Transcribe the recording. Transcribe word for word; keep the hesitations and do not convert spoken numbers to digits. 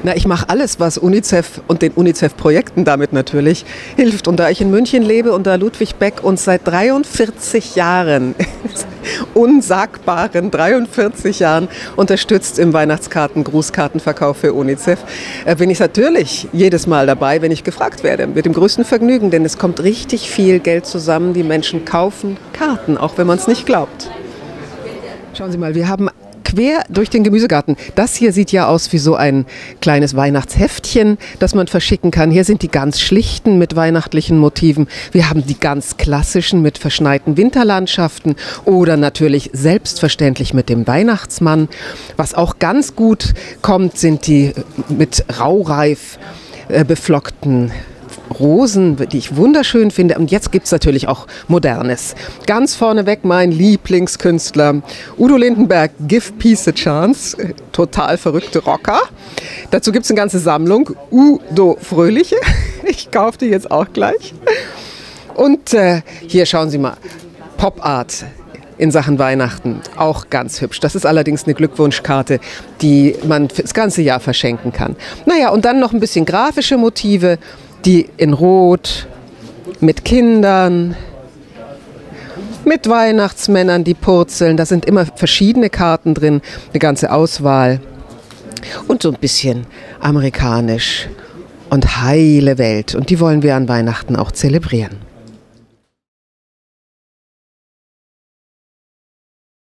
Na, ich mache alles, was UNICEF und den UNICEF-Projekten damit natürlich hilft. Und da ich in München lebe und da Ludwig Beck uns seit dreiundvierzig Jahren, unsagbaren dreiundvierzig Jahren unterstützt im Weihnachtskarten-, Grußkartenverkauf für UNICEF, äh, bin ich natürlich jedes Mal dabei, wenn ich gefragt werde. Mit dem größten Vergnügen, denn es kommt richtig viel Geld zusammen. Die Menschen kaufen Karten, auch wenn man es nicht glaubt. Schauen Sie mal, wir haben quer durch den Gemüsegarten. Das hier sieht ja aus wie so ein kleines Weihnachtsheftchen, das man verschicken kann. Hier sind die ganz schlichten mit weihnachtlichen Motiven. Wir haben die ganz klassischen mit verschneiten Winterlandschaften oder natürlich selbstverständlich mit dem Weihnachtsmann. Was auch ganz gut kommt, sind die mit raureif äh, beflockten Rosen, die ich wunderschön finde. Und jetzt gibt es natürlich auch Modernes. Ganz vorneweg mein Lieblingskünstler Udo Lindenberg, Give Peace a Chance. Total verrückte Rocker. Dazu gibt es eine ganze Sammlung. Udo Fröhliche. Ich kaufe die jetzt auch gleich. Und äh, hier schauen Sie mal. Pop Art in Sachen Weihnachten. Auch ganz hübsch. Das ist allerdings eine Glückwunschkarte, die man das ganze Jahr verschenken kann. Naja, und dann noch ein bisschen grafische Motive, die in Rot, mit Kindern, mit Weihnachtsmännern, die purzeln. Da sind immer verschiedene Karten drin, eine ganze Auswahl. Und so ein bisschen amerikanisch und heile Welt. Und die wollen wir an Weihnachten auch zelebrieren.